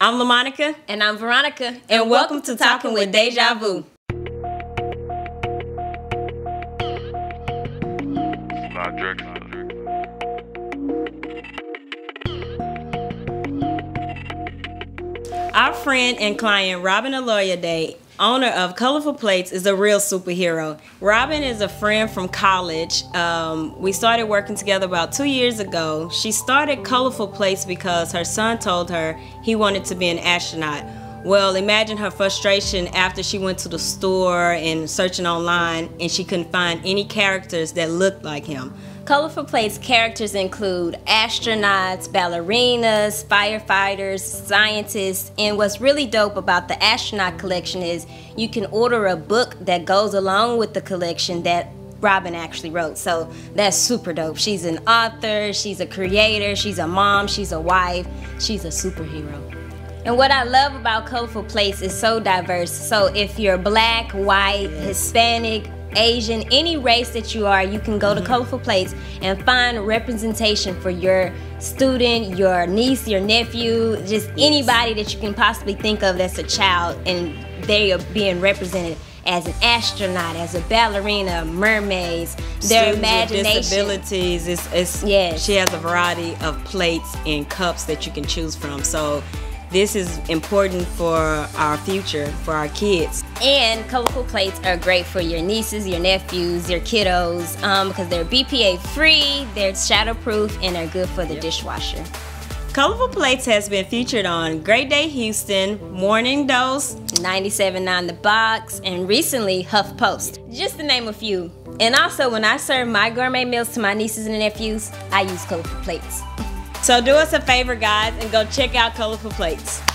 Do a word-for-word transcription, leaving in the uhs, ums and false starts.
I'm LaMonica. And I'm Veronica. And, and welcome, welcome to Talking with Deja Vu. Our friend and client, Robin Oloyede, owner of Colorful Plates, is a real superhero. Robin is a friend from college. Um, we started working together about two years ago. She started Colorful Plates because her son told her he wanted to be an astronaut. Well, imagine her frustration after she went to the store and searching online and she couldn't find any characters that looked like him. Colorful Plates characters include astronauts, ballerinas, firefighters, scientists, and what's really dope about the astronaut collection is you can order a book that goes along with the collection that Robin actually wrote. So that's super dope. She's an author, she's a creator, she's a mom, she's a wife, she's a superhero. And what I love about Colorful Plates is so diverse. So if you're black, white, Hispanic, Asian, any race that you are, you can go to Colorful Plates and find representation for your student, your niece, your nephew, just anybody that you can possibly think of that's a child, and they are being represented as an astronaut, as a ballerina, mermaids, their Students imagination. With disabilities, it's, it's, yes. She has a variety of plates and cups that you can choose from. So this is important for our future, for our kids. And Colorful Plates are great for your nieces, your nephews, your kiddos, um, because they're B P A free, they're shatterproof, and they're good for the yep. dishwasher. Colorful Plates has been featured on Great Day Houston, Morning Dose, ninety-seven point nine The Box, and recently HuffPost, just to name a few. And also, when I serve my gourmet meals to my nieces and nephews, I use Colorful Plates. So do us a favor, guys, and go check out Colorful Plates.